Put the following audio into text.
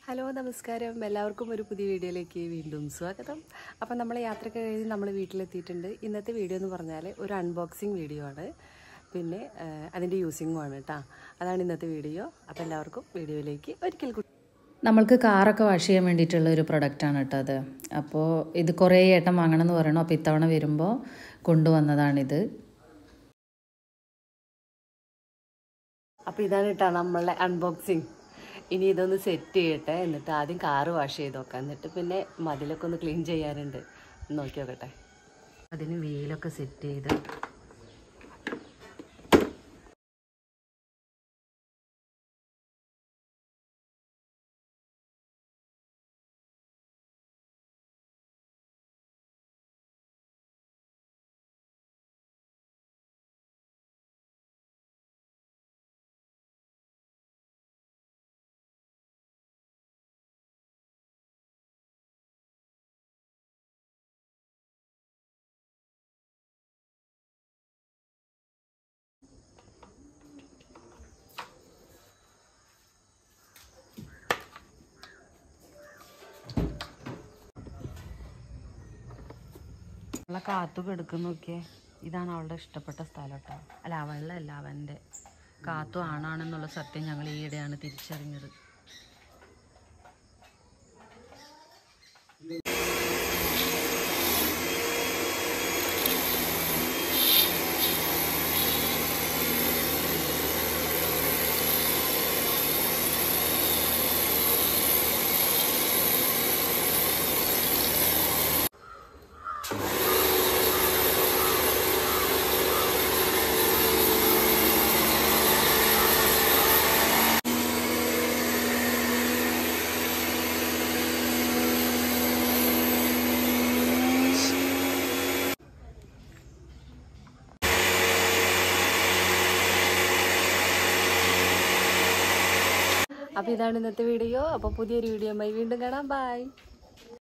Hello നമസ്കാരം എല്ലാവർക്കും ഒരു പുതിയ വീഡിയോയിലേക്ക് വീണ്ടും സ്വാഗതം. അപ്പോൾ നമ്മൾ യാത്രയൊക്കെ കഴിഞ്ഞ് നമ്മൾ വീട്ടിലെത്തിയിട്ടുണ്ട്. ഇന്നത്തെ വീഡിയോ എന്ന് പറഞ്ഞാൽ ഒരു അൺബോക്സിങ് വീഡിയോ ആണ്, പിന്നെ അതിൻ്റെ യൂസിങ്ങും ആണ് കേട്ടോ. അതാണ് ഇന്നത്തെ വീഡിയോ. അപ്പോൾ എല്ലാവർക്കും വീഡിയോയിലേക്ക് ഒരിക്കൽ കൂടി. നമ്മൾക്ക് കാറൊക്കെ വാഷ് ചെയ്യാൻ വേണ്ടിയിട്ടുള്ള ഒരു പ്രൊഡക്റ്റാണ് കേട്ടോ അത്. അപ്പോൾ ഇത് കുറേ ഏട്ടം വാങ്ങണം എന്ന് പറയണം. അപ്പോൾ ഇത്തവണ വരുമ്പോൾ കൊണ്ടുവന്നതാണിത്. അപ്പോൾ ഇതാണ് കേട്ടോ നമ്മളുടെ അൺബോക്സിങ്. ഇനി ഇതൊന്ന് സെറ്റ് ചെയ്യട്ടെ, എന്നിട്ട് ആദ്യം കാറ് വാഷ് ചെയ്ത് നോക്കാം, എന്നിട്ട് പിന്നെ മതിലൊക്കെ ഒന്ന് ക്ലീൻ ചെയ്യാനുണ്ട്. നോക്കി നോക്കട്ടെ. അതിന് വീലൊക്കെ സെറ്റ് ചെയ്ത് അവളെ കാത്തു കിടക്കുന്ന നോക്കിയേ. ഇതാണ് അവളുടെ ഇഷ്ടപ്പെട്ട സ്ഥലം കേട്ടോ. അല്ല, അവളുടെ അല്ല, അവൻ്റെ. കാത്തു ആണാണെന്നുള്ള സത്യം ഞങ്ങൾ ഈയിടെയാണ് തിരിച്ചറിഞ്ഞത്. അപ്പോൾ ഇതാണ് ഇന്നത്തെ വീഡിയോ. അപ്പോൾ പുതിയൊരു വീഡിയോയുമായി വീണ്ടും കാണാം. ബൈ.